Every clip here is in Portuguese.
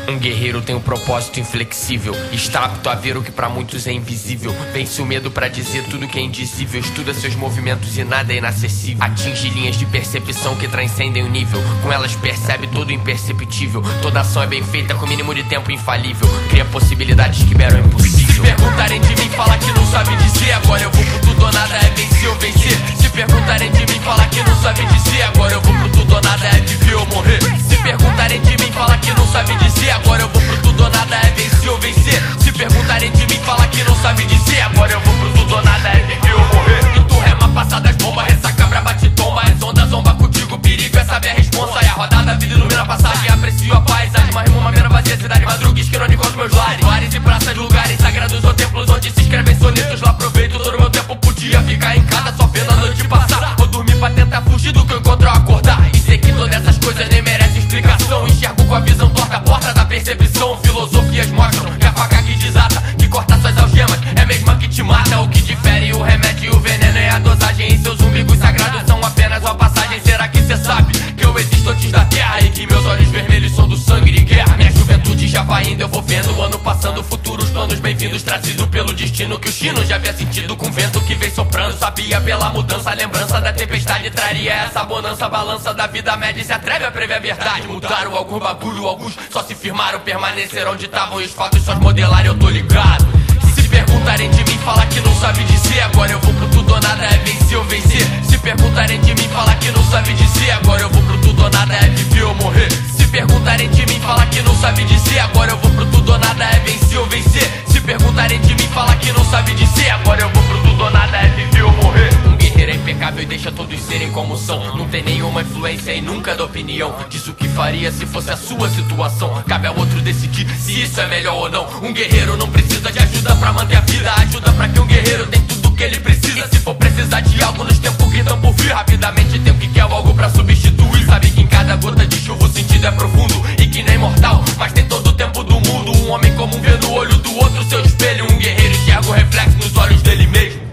Um guerreiro tem um propósito inflexível, está apto a ver o que pra muitos é invisível. Vence o medo pra dizer tudo que é indizível, estuda seus movimentos e nada é inacessível. Atinge linhas de percepção que transcendem o nível, com elas percebe todo o imperceptível. Toda ação é bem feita com o mínimo de tempo infalível, cria possibilidades que beram impossível. Se perguntarem de mim, fala que não sabe dizer, agora eu vou pro tudo ou nada, é vencer ou vencer. Se perguntarem de mim, fala que não sabe dizer, agora eu vou pro tudo ou nada, é viver ou morrer. Se perguntarem de mim, fala que não sabe dizer, agora eu vou pro tudo ou nada, é vencer ou vencer. Se perguntarem de mim, fala que não sabe dizer, agora eu vou pro tudo ou nada, é viver ou morrer. E tu rema, passadas bombas, ressaca, braba, te tomba, as ondas zomba contigo, perigo é saber a responsa. E a rodada, a vida ilumina a passagem, aprecio a paisagem, uma rima, uma mera vazia, cidade, madruga, esquina, onde encontro meus lares. Bares e praças, lugares sagrados ou templos onde se escrevem sonetos. Lá aproveito todo o meu tempo, podia ficar em casa só vendo a noite passar, ou dormir pra tentar fugir do que eu encontro ao acordar. E sei que todas essas coisas nem merecem explicação, enxergo com a visão torta, a porta da percepção. Filosofias mostram que a faca que desata, que corta suas algemas, é a mesma que te mata. O que difere o remédio e o veneno é a dosagem, e seus umbigos sagrados são apenas uma passagem. Será que cê sabe que eu existo antes da terra e que meus olhos vermelhos são do sangue de guerra? Minha juventude já vai indo, eu vou vendo o ano passando, futuros planos bem-vindos trazido pelo destino. Que o chino já havia sentido com o vento que vem soprando, sabia pela mudança, a lembrança da tempestade traria essa bonança. Balança da vida média se atreve a prever a verdade. Mudaram algum bagulho, alguns só se firmaram, permaneceram onde estavam, e os fatos só modelaram, eu tô ligado. Se perguntarem de mim, fala que não sabe dizer, agora eu vou pro tudo ou nada, é vencer ou vencer. Se perguntarem de mim, fala que não sabe dizer, agora eu vou pro tudo ou nada, é viver ou morrer. Se perguntarem de mim, fala que não sabe dizer, agora eu vou pro tudo ou nada, é vencer ou vencer. Se perguntarem de mim, fala que não sabe dizer, agora eu vou pro tudo ou nada, é viver ou morrer. Um guerreiro é impecável e deixa todos serem como são, não tem nenhuma influência e nunca dá opinião, diz o que faria se fosse a sua situação. Cabe ao outro decidir se isso é melhor ou não. Um guerreiro não precisa de ajuda pra manter a vida, ajuda pra que um guerreiro tem tudo que ele precisa. E se for precisar de algo nos tempos que estão por vir, rapidamente tem o que quer ou algo pra substituir. Sabe que em cada gota de chuva o sentido é profundo, e que nem é mortal, mas tem todo o tempo do mundo. Um homem comum vê no olho do outro seu espelho, um guerreiro enxerga o reflexo nos olhos dele mesmo.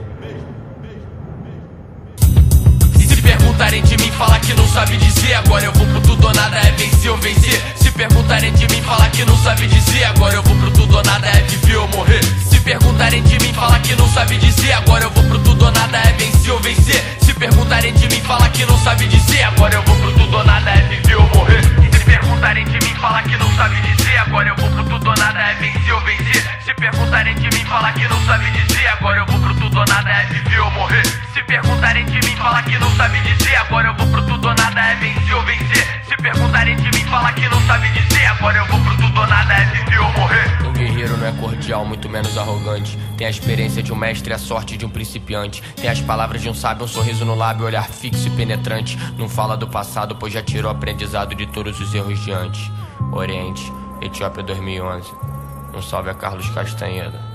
Se perguntarem de mim, fala que não sabe dizer, agora eu vou pro tudo ou nada, é vencer ou vencer. Se perguntarem de mim, fala que não sabe dizer, agora eu vou pro tudo ou nada, é viver ou morrer. Se perguntarem de mim, fala que não sabe dizer, agora eu vou pro tudo ou nada, é vencer ou vencer. Se perguntarem de mim, fala que não sabe dizer, agora eu vou pro tudo ou nada, é viver ou morrer. Se perguntarem de mim, fala que não sabe dizer, agora eu vou pro tudo ou nada, é vencer ou vencer. Se perguntarem de mim, fala que não sabe dizer, agora eu vou pro tudo ou nada, é viver ou morrer. Se perguntarem de mim, fala que não sabe dizer, agora eu vou pro tudo ou nada, é vencer ou vencer. Se perguntarem de mim, fala que não sabe dizer, agora eu vou pro tudo ou nada, é viver ou morrer. Um guerreiro não é cordial, muito menos arrogante, tem a experiência de um mestre e a sorte de um principiante, tem as palavras de um sábio, um sorriso no lábio, olhar fixo e penetrante. Não fala do passado, pois já tirou aprendizado de todos os erros de antes. Oriente, Etiópia 2011. Um salve a Carlos Castanheira.